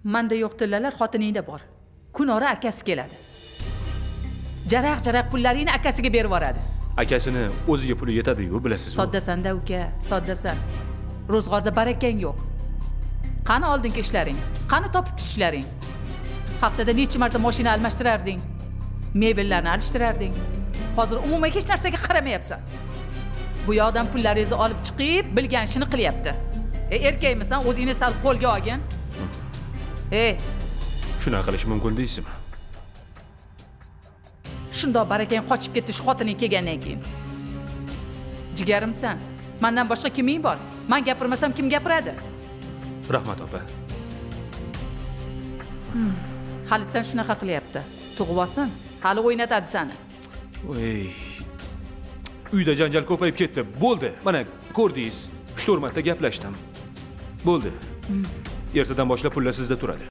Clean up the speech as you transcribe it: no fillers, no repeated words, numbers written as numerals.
Manda yo'q tillalar xotiningda bor. Kunora akasi keladi. Jaraq pullaringni akasiga berib yuboradi. Akasini o'ziga puli yetadi-ku, bilasiz-ku. Soddasan-da uka, soddasan. Ro'zg'orda barakang yo'q. Qani oldingi ishlaring? Qani topib ishlaring? Haftada necha marta mashina almashtirarding? Mebellarni alishtirarding? Hozir umuman hech narsaga qaramayapsan. Bu yoqdan pullaringizni olib chiqib, bilgan ishini qilyapti. Erkakmisan, o'zingni sal qo'lga olgin. Shuna qilish mumkin deysizmi? Shundoq barakang qochib ketdi shu xotining kelgandan keyin. Jigarimsan. Mendan boshqa kiming bor? Men gapirmasam kim gapiradi? Rahmat opa. Halitdan shunaqa qilyapti. Tug'ib olsin, hali o'ynatadi seni. Voy. Uyda janjal ko'payib ketdi. Bo'ldi. Mana ko'rdingiz. 3-4 marta gaplashdim. Bo'ldi. Ertadan boshlab pullar sizda turadi.